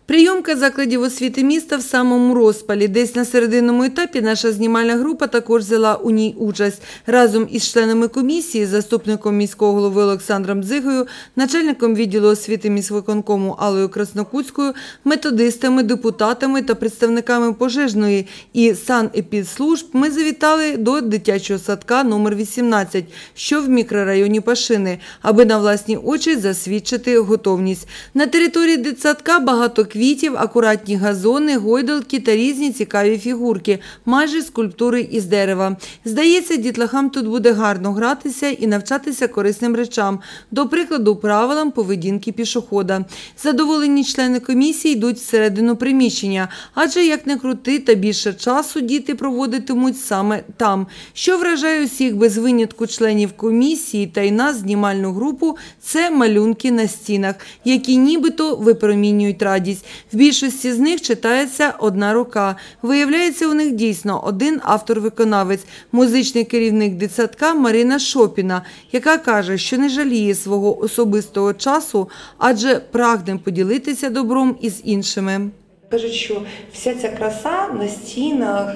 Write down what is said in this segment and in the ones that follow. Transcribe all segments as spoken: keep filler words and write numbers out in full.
Прийомка закладів освіти міста в самому розпалі. Десь на серединному етапі наша знімальна група також взяла у ній участь. Разом із членами комісії, заступником міського голови Олександром Дзигою, начальником відділу освіти міськвиконкому Аллою Краснокутською, методистами, депутатами та представниками пожежної і санепідслужб ми завітали до дитячого садка номер вісімнадцять, що в мікрорайоні Пашини, аби на власні очі засвідчити готовність. На території дитсадка багато квітів, акуратні газони, гойдалки та різні цікаві фігурки, майже скульптури із дерева. Здається, дітлахам тут буде гарно гратися і навчатися корисним речам, до прикладу, правилам поведінки пішохода. Задоволені члени комісії йдуть всередину приміщення, адже як не крути, та більше часу діти проводитимуть саме там. Що вражає усіх без винятку членів комісії та й нас, знімальну групу, це малюнки на стінах, які нібито випромінюють радість. В більшості з них читається одна рука. Виявляється, у них дійсно один автор-виконавець – музичний керівник дитсадка Марина Шопіна, яка каже, що не жаліє свого особистого часу, адже прагне поділитися добром із іншими. Кажуть, що вся ця краса на стінах,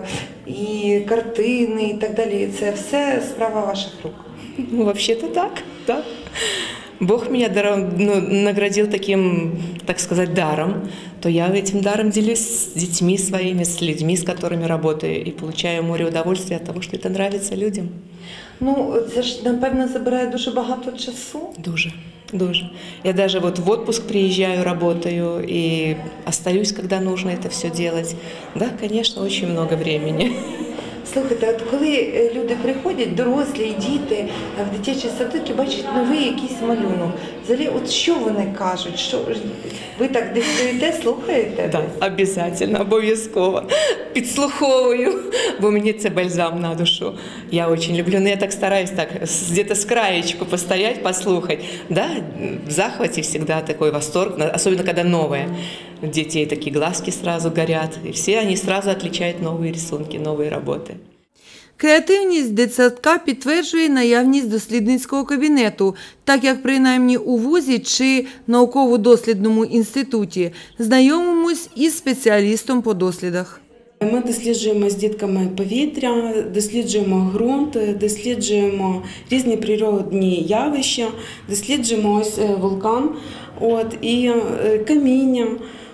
і картини, і так далі – це все справа ваших рук. Ну, вообще-то так, так. Бог меня даром, ну, наградил таким, так сказать, даром, то я этим даром делюсь с детьми своими, с людьми, с которыми работаю, и получаю море удовольствия от того, что это нравится людям. Ну, це ж, напевно, забирає дуже багато часу. Дуже, дуже. Я даже вот в отпуск приезжаю, работаю, и остаюсь, когда нужно это все делать. Да, конечно, очень много времени. Слухайте, от коли люди приходять, дорослі і діти, в дитячі садки, бачать новий якийсь малюнок, взагалі, от що вони кажуть? Що, ви так десь стоїте, слухаєте? Так, обов'язково, обов'язково. Підслуховую, бо мені це бальзам на душу. Я дуже люблю, но я так стараюсь так, где-то с краечку постоять, послухать. Да, в захвате всегда такой восторг, особенно когда новое. У детей такие глазки сразу горят, и все они сразу отличают новые рисунки, новые работы. Креативність дитсадка підтверджує наявність дослідницького кабінету, так як принаймні у вузі чи науково-дослідному інституті. Знайомимось із спеціалістом по дослідах. Ми досліджуємо з дітками повітря, досліджуємо ґрунт, досліджуємо різні природні явища, досліджуємо ось вулкан, от, і каміння,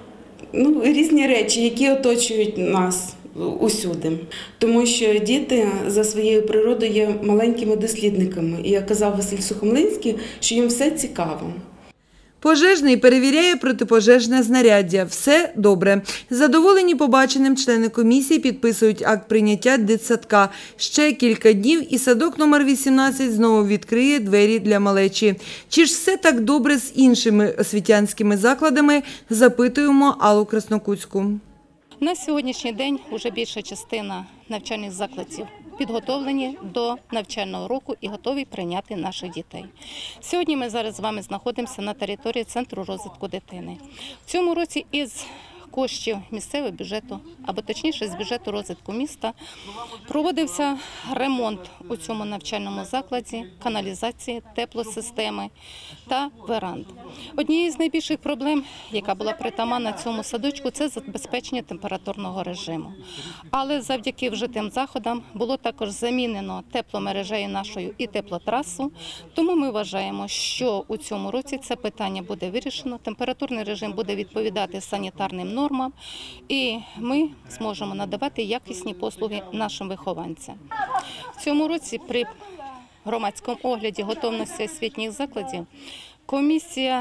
ну, різні речі, які оточують нас усюди. Тому що діти за своєю природою є маленькими дослідниками. І як казав Василь Сухомлинський, що їм все цікаво. Пожежний перевіряє протипожежне знаряддя. Все добре. Задоволені побаченим, члени комісії підписують акт прийняття дитсадка. Ще кілька днів і садок номер вісімнадцять знову відкриє двері для малечі. Чи ж все так добре з іншими освітянськими закладами, запитуємо Аллу Краснокутську. На сьогоднішній день вже більша частина навчальних закладів підготовлені до навчального року і готові прийняти наших дітей. Сьогодні ми зараз з вами знаходимося на території Центру розвитку дитини. В цьому році із коштів місцевого бюджету, або точніше з бюджету розвитку міста, проводився ремонт у цьому навчальному закладі, каналізації, теплосистеми та веранд. Однією з найбільших проблем, яка була притаманна цьому садочку, це забезпечення температурного режиму. Але завдяки вжитим заходам було також замінено тепломережею нашою і теплотрасу, тому ми вважаємо, що у цьому році це питання буде вирішено, температурний режим буде відповідати санітарним нормам, і ми зможемо надавати якісні послуги нашим вихованцям. В цьому році при громадському огляді готовності освітніх закладів комісія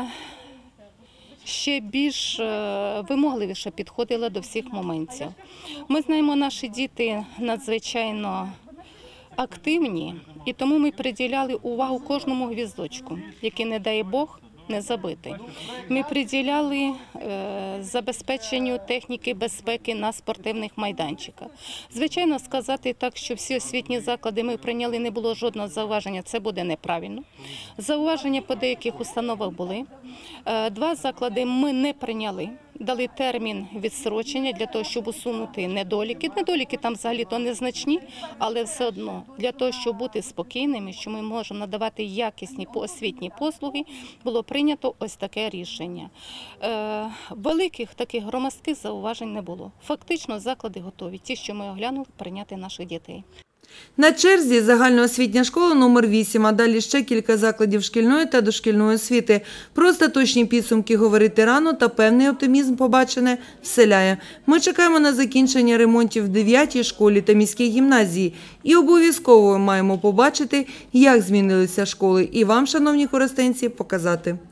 ще більш вимогливіше підходила до всіх моментів. Ми знаємо, наші діти надзвичайно активні, і тому ми приділяли увагу кожному гвіздочку, який, не дай Бог, не забитий. Ми приділяли е, забезпеченню техніки безпеки на спортивних майданчиках. Звичайно, сказати так, що всі освітні заклади ми прийняли, не було жодного зауваження, це буде неправильно. Зауваження по деяких установах були. Е, два заклади ми не прийняли, дали термін відстрочення для того, щоб усунути недоліки. Недоліки там взагалі-то незначні, але все одно для того, щоб бути спокійними, що ми можемо надавати якісні освітні послуги, було прийнято ось таке рішення. Е, великих таких громадських зауважень не було. Фактично заклади готові, ті, що ми оглянули, прийняти наших дітей. На черзі загальноосвітня школа номер вісім, а далі ще кілька закладів шкільної та дошкільної освіти. Про остаточні підсумки говорити рано, та певний оптимізм побачене вселяє. Ми чекаємо на закінчення ремонтів в дев'ятій школі та міській гімназії. І обов'язково маємо побачити, як змінилися школи. І вам, шановні користенці, показати.